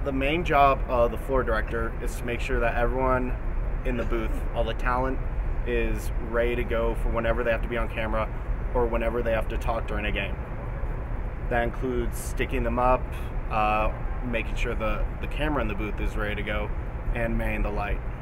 The main job of the floor director is to make sure that everyone in the booth, all the talent, is ready to go for whenever they have to be on camera or whenever they have to talk during a game. That includes sticking them up, making sure the camera in the booth is ready to go, and manning the light.